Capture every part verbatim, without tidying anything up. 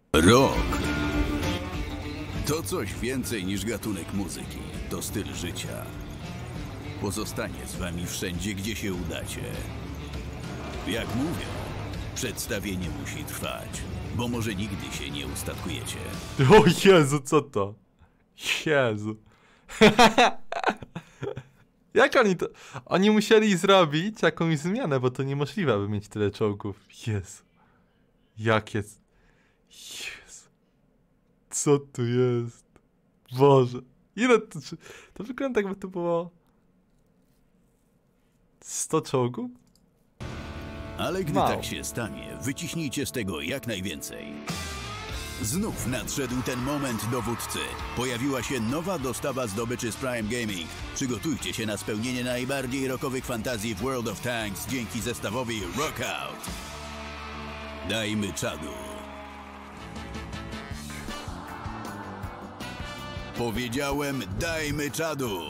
Rock to coś więcej niż gatunek muzyki. To styl życia. Pozostanie z wami wszędzie, gdzie się udacie. Jak mówią, przedstawienie musi trwać, bo może nigdy się nie ustatkujecie. O Jezu, co to? Jezu. Jak oni to... Oni musieli zrobić jakąś zmianę, bo to niemożliwe, aby mieć tyle czołgów. Jezu. Jak jest... Jezu. Co tu jest? Boże. Ile to... To wygląda, jakby to było... sto czołgów? Ale gdy Wow. tak się stanie, wyciśnijcie z tego jak najwięcej. Znów nadszedł ten moment, dowódcy. Pojawiła się nowa dostawa zdobyczy z Prime Gaming. Przygotujcie się na spełnienie najbardziej rockowych fantazji w World of Tanks dzięki zestawowi Rockout. Dajmy czadu. Powiedziałem, dajmy czadu.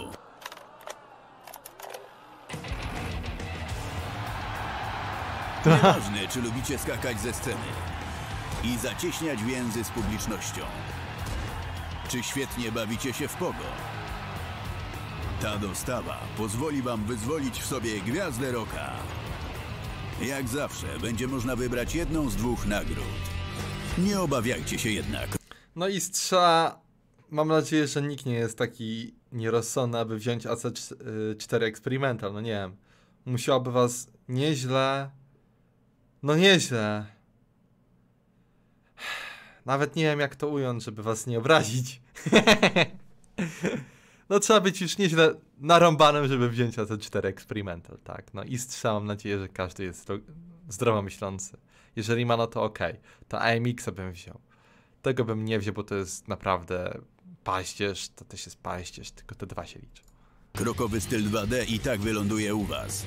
Nieważne, czy lubicie skakać ze sceny i zacieśniać więzy z publicznością, czy świetnie bawicie się w pogo. Ta dostawa pozwoli wam wyzwolić w sobie gwiazdę rocka. Jak zawsze będzie można wybrać jedną z dwóch nagród. Nie obawiajcie się jednak. No i strzela... Mam nadzieję, że nikt nie jest taki nierozsądny, aby wziąć A C cztery Experimental. No nie wiem. Musiałoby was nieźle... No nieźle. Nawet nie wiem, jak to ująć, żeby was nie obrazić. No trzeba być już nieźle narąbanym, żeby wziąć A C cztery Experimental, tak. No i strzał, mam nadzieję, że każdy jest zdrowo myślący. Jeżeli ma, no to okej. Okay. To A M X-a bym wziął. Tego bym nie wziął, bo to jest naprawdę paździerz, to też jest paździerz, tylko te dwa się liczą. Krokowy styl dwa D i tak wyląduje u was.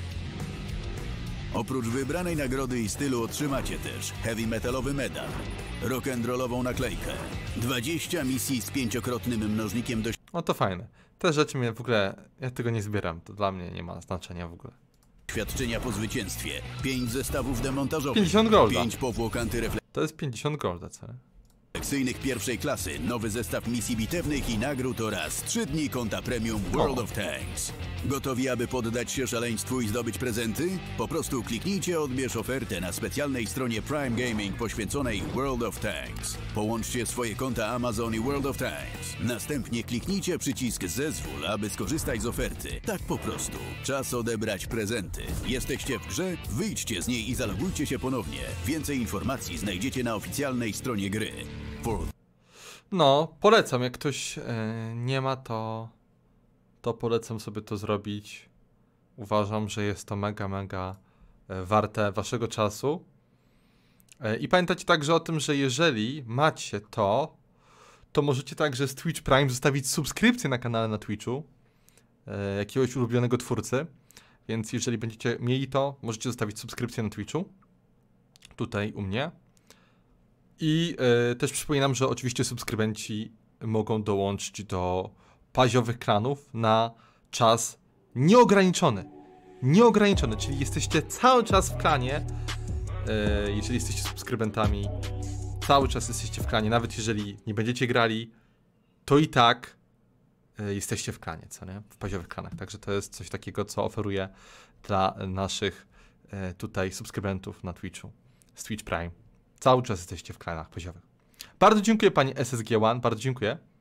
Oprócz wybranej nagrody i stylu otrzymacie też heavy metalowy medal, rock'n'rollową naklejkę, dwadzieścia misji z pięciokrotnym mnożnikiem do... No to fajne. Te rzeczy mnie w ogóle, ja tego nie zbieram, to dla mnie nie ma znaczenia w ogóle. Świadczenia po zwycięstwie, pięć zestawów demontażowych, pięćdziesiąt golda. pięć powłok antyrefleksyjnych To jest pięćdziesiąt golda, co? pierwszej klasy, nowy zestaw misji bitewnych i nagród oraz trzy dni konta premium World O. of Tanks. Gotowi, aby poddać się szaleństwu i zdobyć prezenty? Po prostu kliknijcie odbierz ofertę na specjalnej stronie Prime Gaming poświęconej World of Tanks. Połączcie swoje konta Amazon i World of Tanks. Następnie kliknijcie przycisk zezwól, aby skorzystać z oferty. Tak po prostu. Czas odebrać prezenty. Jesteście w grze? Wyjdźcie z niej i zalogujcie się ponownie. Więcej informacji znajdziecie na oficjalnej stronie gry. For... No, polecam, jak ktoś e, nie ma, to, to polecam sobie to zrobić. Uważam, że jest to mega, mega e, warte waszego czasu. E, I pamiętajcie także o tym, że jeżeli macie to, to możecie także z Twitch Prime zostawić subskrypcję na kanale na Twitchu e, jakiegoś ulubionego twórcy. Więc jeżeli będziecie mieli to, możecie zostawić subskrypcję na Twitchu. Tutaj u mnie. I y, też przypominam, że oczywiście subskrybenci mogą dołączyć do paziowych klanów na czas nieograniczony. Nieograniczony, czyli jesteście cały czas w klanie, y, jeżeli jesteście subskrybentami, cały czas jesteście w klanie, nawet jeżeli nie będziecie grali, to i tak y, jesteście w klanie, co nie? W paziowych klanach, także to jest coś takiego, co oferuję dla naszych y, tutaj subskrybentów na Twitchu, z Twitch Prime. Cały czas jesteście w klanach poziowych. Bardzo dziękuję pani S S G jeden, bardzo dziękuję.